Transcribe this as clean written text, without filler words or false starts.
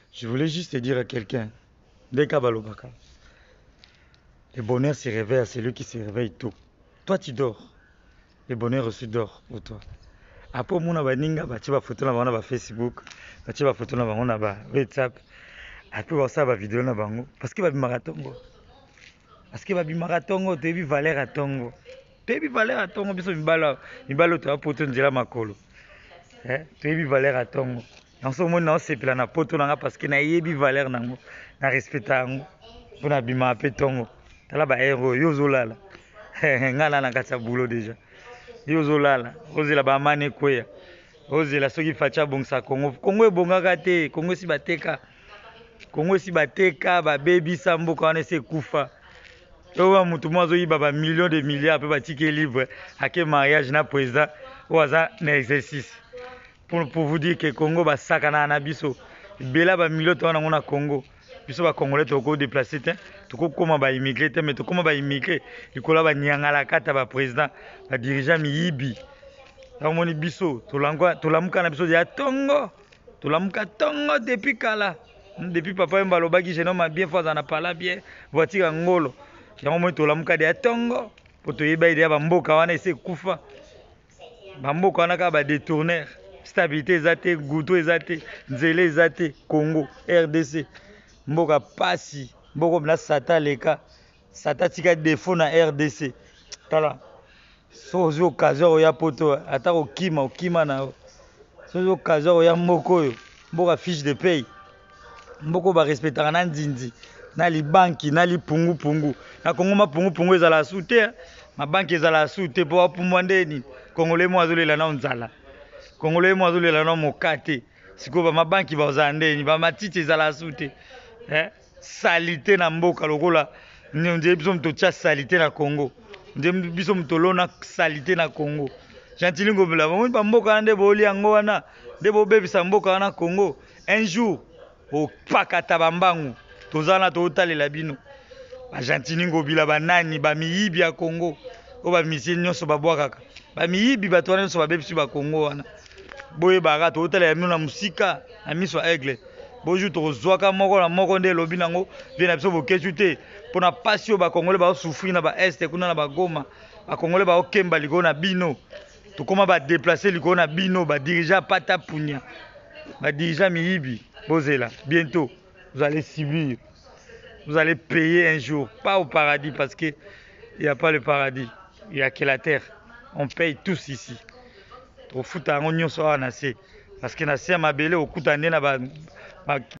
Je voulais juste te dire à quelqu'un, Deka Balobaka, le bonheur se réveille à celui qui se réveille tôt. Toi, tu dors. Le bonheur aussi dort pour toi. Après, mon abaninga, tu vas photo na Facebook, tu vas photo na WhatsApp. Après, ça va vidéo na bango. Parce que va marathongo. Parce que va marathongo, tu es valeur à tongo. Tu es valeur à tongo, biso mibalo tu as poto njela makolo. Tu es valeur à tongo. En ce moment, c'est plan na poto nanga parce que na yebi valeur nango, na respecta nango. Pour na bima pe tongo. Tala ba héros yozolala. Ngana na kata boulot déjà. Yozolala, ozela ba mane kweya. Ozela soki facha bongsa Congo. Congo ebongaka te, Congo si bateka. Congo si bateka ba baby samboka wana se kufa. Owa mutu mwazo yiba ba millions de milliards pe batike livre ake mariage na président oza na exercice. Pour vous dire que Congo ba sakana na biso. Bela ba millions tona ngona Congo. Biso ba Congolais toko déplacer te, toko koma ba immigré te, mais toko koma ba immigré, ikola ba nyangala kata ba président, ba dirigeant miyibi. Namoni biso tolamuka na biso ya tongo. Tolamuka tongo depuis kala. Depuis papa mbalobaki je noma bien fois na pala bien, voiture ngolo. Yango moi tolamuka ya tongo, po toyeba ide ba mboka wana ese kufa. Ba mboka wana ka ba détourner. Stabilité ezate, gouto ezate, nzele ezate, Congo, RDC. Mboka pasi, mboka na sata leka. Sata tika défaut na RDC. Tala. Sozo occasion ya poto, ata okima na. Sozo occasion ya mboko yo. Mboka fiche de paye. Mboko ba respectaka na nzinzi, na li banki, na li pungu. Na Congo ma pungu ezala soute, ma banki ezala soute po apumwa ndeni. Congolais mo azolela na nzala. Congolais mo azolela na mokate. Siko ba mabanki ba ozandeni, ba matiti ezala soute. Salité na mboka lokola nje biso mtocha salité na Congo. Nje biso mtolona salité na Congo. Gentili ngobela ba mboka nde boli yango wana, nde bobebisa mboka wana Congo. Un jour au pakata bambangu tozana totalela bino. Ba gentili ngobila banani ba miyibi ya Congo. O ba misie nyonso babwakaka. Ba miyibi bato wana nyonso babebisi ba Congo wana. Boye baka totalela bino na musika, na miso aigle. Bonjour tozwaka moko na moko nde lobi nango vient na biso bokechu te pona pasi ba Congolais ba souffrir na ba est kuna na ba Goma ba Congolais ba okemba liko na bino to koma ba déplacer liko na bino ba dirigeant pata punya ba dirigeant miyibi bozela bientôt vous allez subir, vous allez payer un jour, pas au paradis parce que il y a pas le paradis, il y a que la terre, on paye tous ici. Au foot à on nyonso na se parce que na se mabele okuta nde na ba